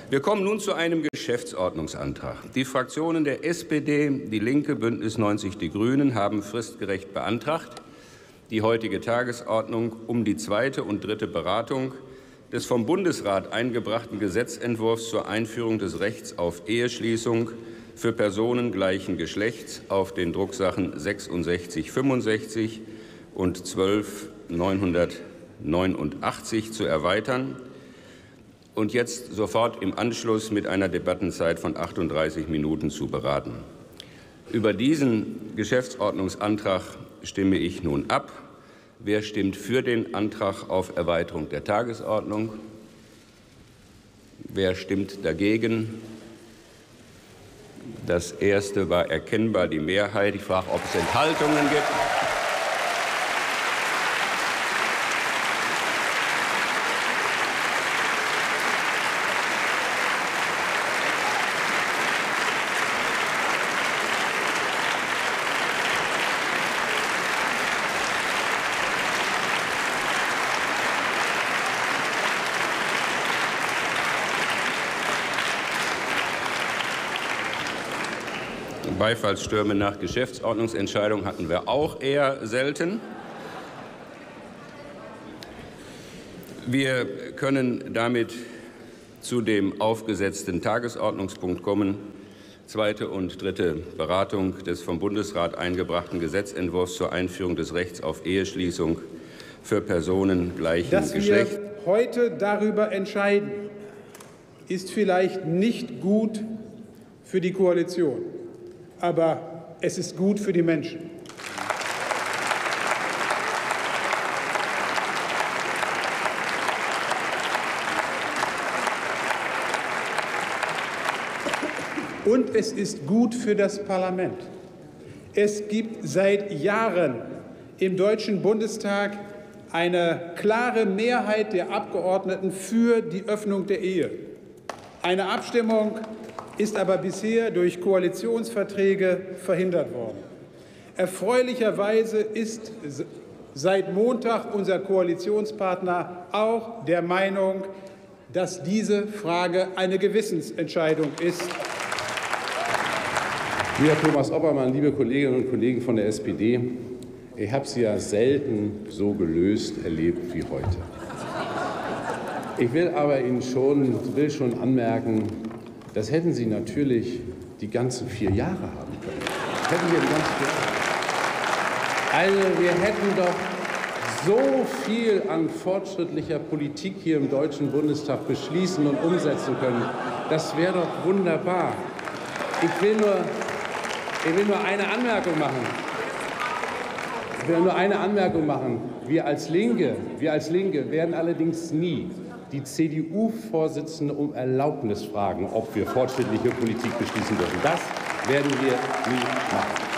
Wir kommen nun zu einem Geschäftsordnungsantrag. Die Fraktionen der SPD, Die Linke, Bündnis 90 Die Grünen haben fristgerecht beantragt, die heutige Tagesordnung um die zweite und dritte Beratung des vom Bundesrat eingebrachten Gesetzentwurfs zur Einführung des Rechts auf Eheschließung für Personen gleichen Geschlechts auf den Drucksachen 6665 und 12989 zu erweitern und jetzt sofort im Anschluss mit einer Debattenzeit von 38 Minuten zu beraten. Über diesen Geschäftsordnungsantrag stimme ich nun ab. Wer stimmt für den Antrag auf Erweiterung der Tagesordnung? Wer stimmt dagegen? Das erste war erkennbar die Mehrheit. Ich frage, ob es Enthaltungen gibt. Beifallsstürme nach Geschäftsordnungsentscheidung hatten wir auch eher selten. Wir können damit zu dem aufgesetzten Tagesordnungspunkt kommen. Zweite und dritte Beratung des vom Bundesrat eingebrachten Gesetzentwurfs zur Einführung des Rechts auf Eheschließung für Personen gleichen Geschlechts. Dass wir heute darüber entscheiden, ist vielleicht nicht gut für die Koalition. Aber es ist gut für die Menschen. Und es ist gut für das Parlament. Es gibt seit Jahren im Deutschen Bundestag eine klare Mehrheit der Abgeordneten für die Öffnung der Ehe. Eine Abstimmung ist aber bisher durch Koalitionsverträge verhindert worden. Erfreulicherweise ist seit Montag unser Koalitionspartner auch der Meinung, dass diese Frage eine Gewissensentscheidung ist. Lieber Thomas Oppermann, liebe Kolleginnen und Kollegen von der SPD, ich habe Sie ja selten so gelöst erlebt wie heute. Ich will aber Ihnen schon anmerken, das hätten Sie natürlich die ganzen 4 Jahre haben können. Hätten wir die ganzen 4 Jahre. Also wir hätten doch so viel an fortschrittlicher Politik hier im Deutschen Bundestag beschließen und umsetzen können. Das wäre doch wunderbar. Ich will nur eine Anmerkung machen. Wir als Linke werden allerdings nie die CDU-Vorsitzende um Erlaubnis fragen, ob wir fortschrittliche Politik beschließen dürfen. Das werden wir nie machen.